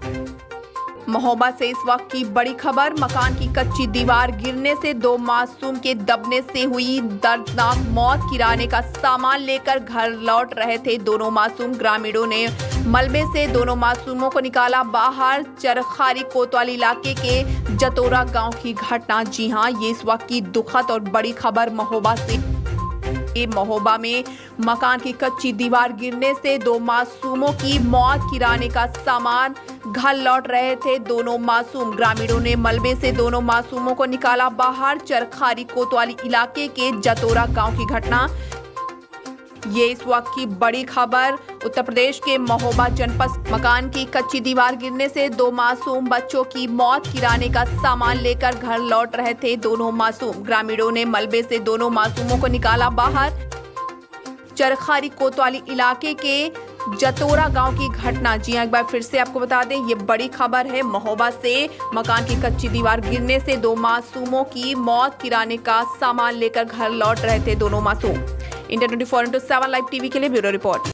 महोबा से इस वक्त की बड़ी खबर। मकान की कच्ची दीवार गिरने से दो मासूम के दबने से हुई दर्दनाक मौत। किराने का सामान लेकर घर लौट रहे थे दोनों मासूम। ग्रामीणों ने मलबे से दोनों मासूमों को निकाला बाहर। चरखारी कोतवाली इलाके के जतोरा गांव की घटना। जी हां, ये इस वक्त की दुखद और बड़ी खबर महोबा से। महोबा में मकान की कच्ची दीवार गिरने से दो मासूमों की मौत। किराने का सामान घर लौट रहे थे दोनों मासूम। ग्रामीणों ने मलबे से दोनों मासूमों को निकाला बाहर। चरखारी कोतवाली इलाके के जतोरा गांव की घटना। ये इस वक्त की बड़ी खबर। उत्तर प्रदेश के महोबा जनपद मकान की कच्ची दीवार गिरने से दो मासूम बच्चों की मौत। किराने का सामान लेकर घर लौट रहे थे दोनों मासूम। ग्रामीणों ने मलबे से दोनों मासूमों को निकाला बाहर। चरखारी कोतवाली इलाके के जतोरा गांव की घटना। जी हां, एक बार फिर से आपको बता दें, ये बड़ी खबर है महोबा से। मकान की कच्ची दीवार गिरने से दो मासूमों की मौत। किराने का सामान लेकर घर लौट रहे थे दोनों मासूम। इंडिया 24/7 लाइव टीवी के लिए ब्यूरो रिपोर्ट।